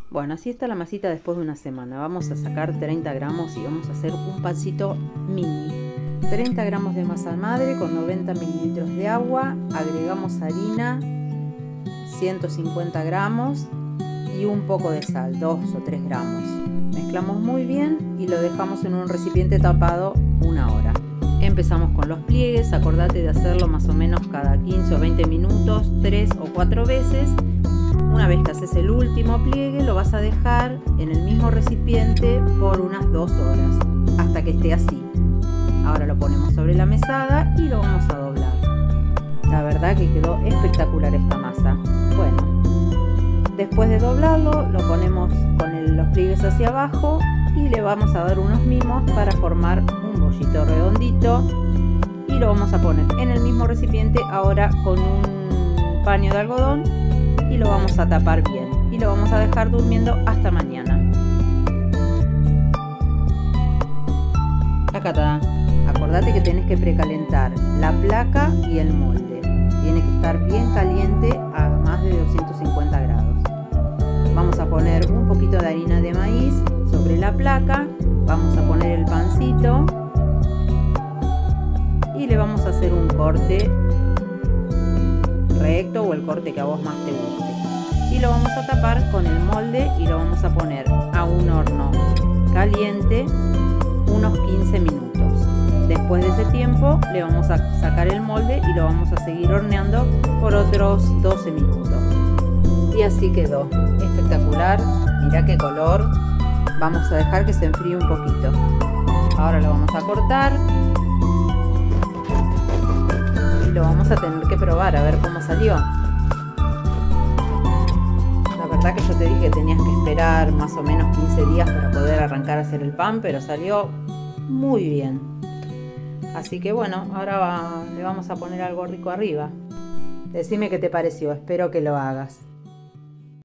Bueno, así está la masita después de una semana. Vamos a sacar 30 gramos y vamos a hacer un pancito mini. 30 gramos de masa madre con 90 mililitros de agua. Agregamos harina, 150 gramos y un poco de sal, 2 o 3 gramos. Mezclamos muy bien y lo dejamos en un recipiente tapado una hora. Empezamos con los pliegues. Acordate de hacerlo más o menos cada 15 o 20 minutos, 3 o 4 veces. Una vez que haces el último pliegue, lo vas a dejar en el mismo recipiente por unas 2 horas, hasta que esté así. Ahora lo ponemos sobre la mesada y lo vamos a doblar. La verdad que quedó espectacular esta masa. Bueno, después de doblarlo, lo ponemos con los pliegues hacia abajo y le vamos a dar unos mimos para formar un bollito redondito. Y lo vamos a poner en el mismo recipiente, ahora con un paño de algodón. Y lo vamos a tapar bien y lo vamos a dejar durmiendo hasta mañana. Acá está. Acordate que tenés que precalentar la placa y el molde. Tiene que estar bien caliente a más de 250 grados. Vamos a poner un poquito de harina de maíz sobre la placa. Vamos a poner el pancito y le vamos a hacer un corte recto o el corte que a vos más te guste, y lo vamos a tapar con el molde y lo vamos a poner a un horno caliente unos 15 minutos. Después de ese tiempo le vamos a sacar el molde y lo vamos a seguir horneando por otros 12 minutos. Y así quedó, espectacular. Mirá qué color. Vamos a dejar que se enfríe un poquito. Ahora lo vamos a cortar lo vamos a tener que probar a ver cómo salió. La verdad que yo te dije que tenías que esperar más o menos 15 días para poder arrancar a hacer el pan, pero salió muy bien. Así que bueno, ahora le vamos a poner algo rico arriba. Decime qué te pareció, espero que lo hagas.